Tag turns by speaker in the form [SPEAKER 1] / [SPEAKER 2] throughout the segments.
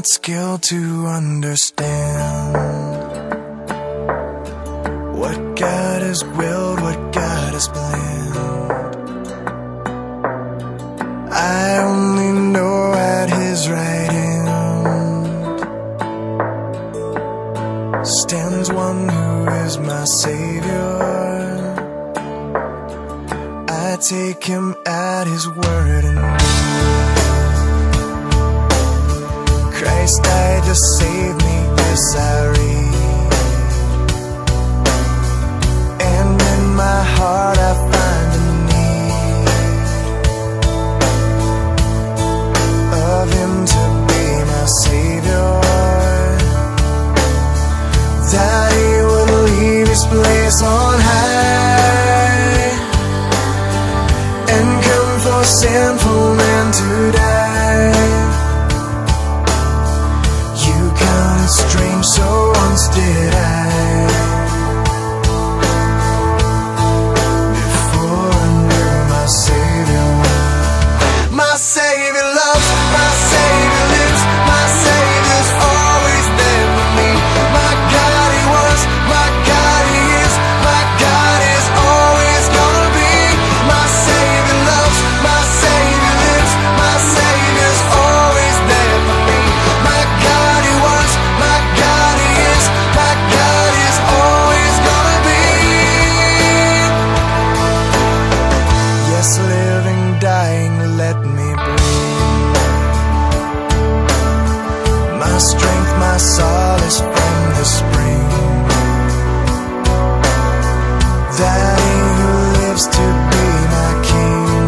[SPEAKER 1] skill to understand what God has willed, what God has planned. I only know at His right hand stands one who is my Savior. I take Him at His word and Christ died to save me, this I read. And in my heart I find a need of Him to be my Savior, that He would leave His place on high and come for sinful men to die. Strange, so once did I, before I knew my Savior. My Savior loves, my Savior lives, my Savior's always there for me. My God He was, my God He is, my God is always gonna be. My Savior loves, my Savior lives, my Savior's always there for me. My God He was, my God He is, my God is always gonna be. Yes, living, dying, let me breathe. My strength, my solace from the spring, that He who lives to be my King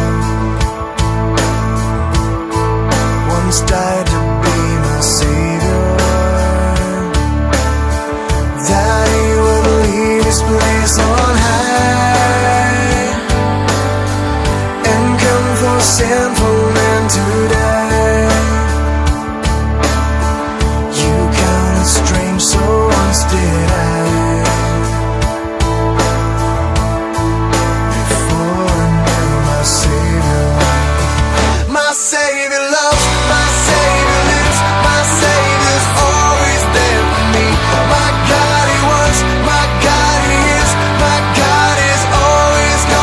[SPEAKER 1] once died to be my Savior, that He would leave His place on high and come for sinful men to die. You counted strange, so once did I, before I knew my Savior. My Savior loves, my Savior lives, my Savior's always there for me. My God He was, my God He is, my God is always.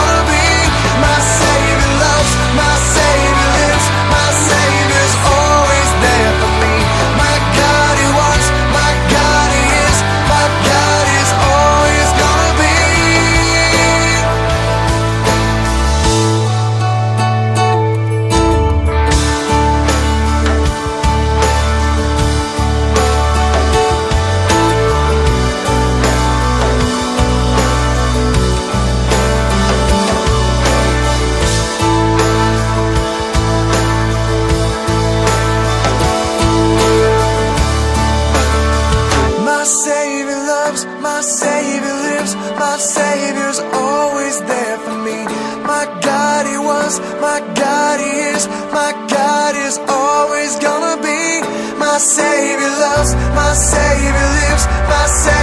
[SPEAKER 1] My God He is, my God is always gonna be. My Savior loves, my Savior lives, my Savior